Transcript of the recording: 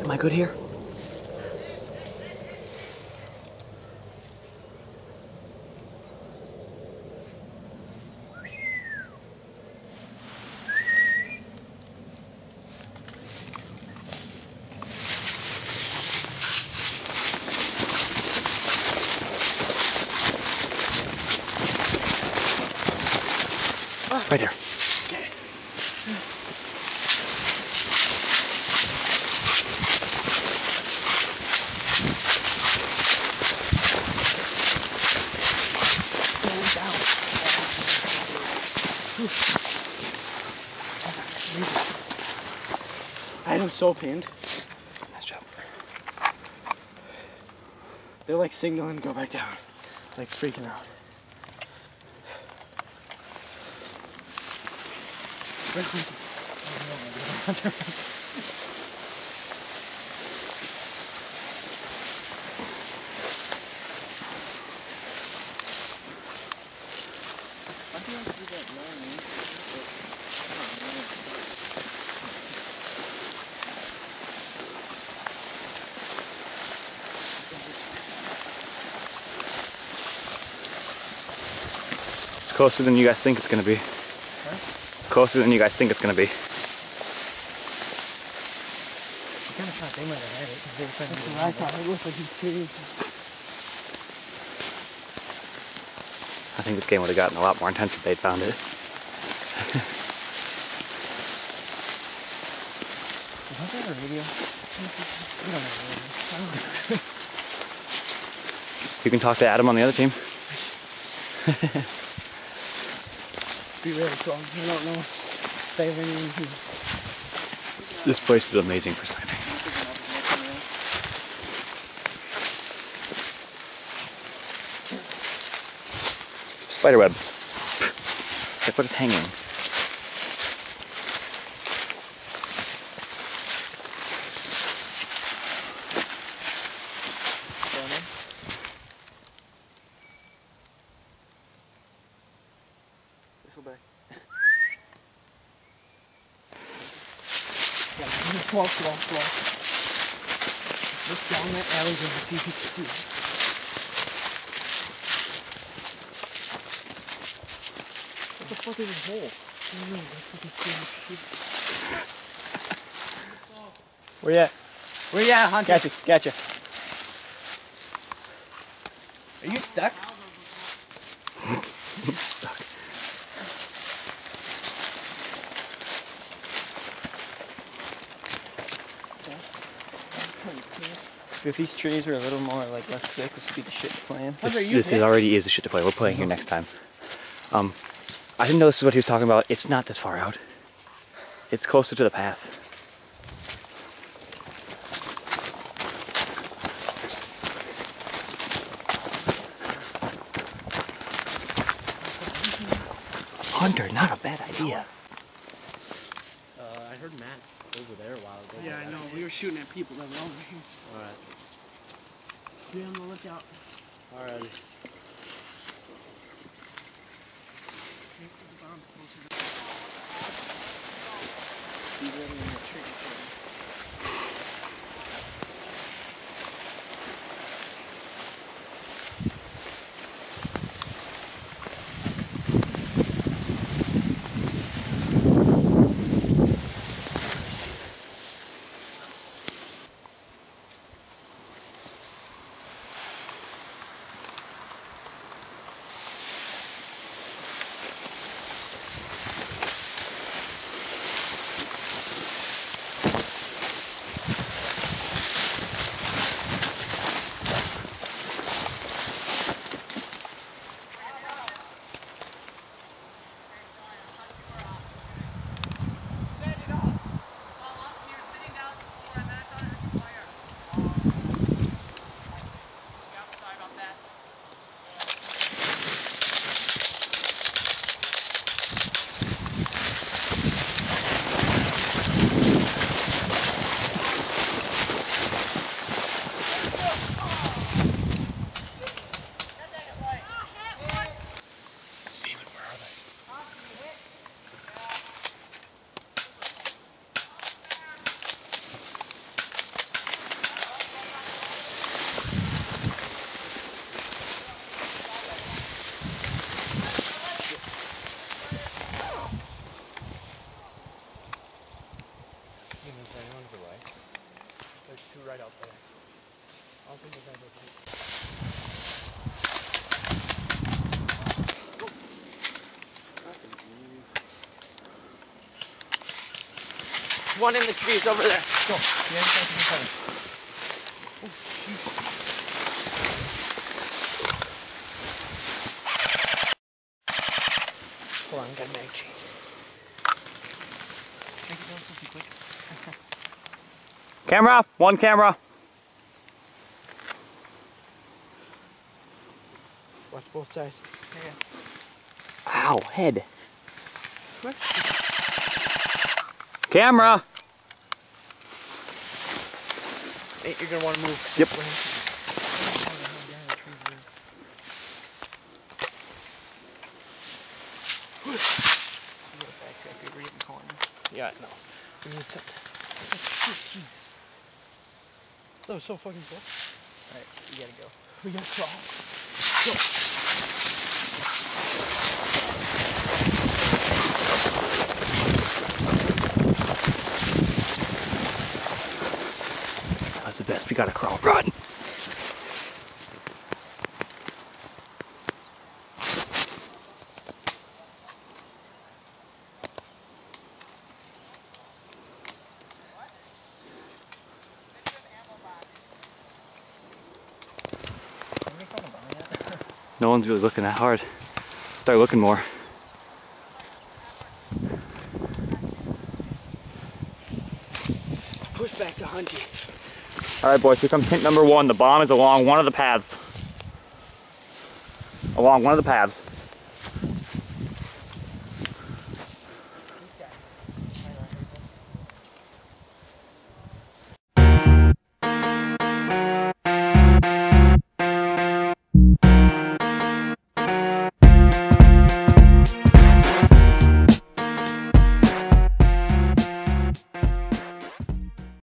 Am I good here? Right there. Okay. I am so pinned. Nice job. They're like signaling to go back down. Like freaking out. It's closer than you guys think it's gonna be. It's closer than you guys think it's gonna be. I kind of thought they might have had it because they were trying to. That's what I thought. It looked like he's serious. I think this game would have gotten a lot more intense if they'd found it. Is that a radio? We don't have a radio. You can talk to Adam on the other team. Be really strong. I don't know if they have anything. This place is amazing for sniping. Spiderweb. Except what is hanging. Back. Yeah, slow. Look down that alley to see if you can see. What the fuck is this hole? Where you at? Where you at, Hunter? Gotcha. Are you stuck? Stuck. If these trees are a little more like less thick, this would be the shit to play in. This already is the shit to play. We're playing here next time. I didn't know this is what he was talking about. It's not this far out. It's closer to the path. Hunter, not a bad idea. I heard Matt over there a while ago. Yeah, I know. We were shooting at people that were over here. Alright. Be on the lookout. Alrighty. Be ready in the tree. right out there. I don't think they're gonna go through. One in the trees over there. Go. Yeah, oh, jeez. Hold on, got mag chain. Make it go so quick. Camera, one camera. Watch both sides. Yeah. Ow, head. What? Camera. Nate, you're gonna want to move. Yep. Yeah, no. We need to. Jeez. That was so fucking cool. Alright, we gotta go. We gotta crawl. Go. That was the best. We gotta crawl. Run! No one's really looking that hard. Start looking more. Push back to hunting. Alright boys, here comes hint number one. The bomb is along one of the paths. Along one of the paths.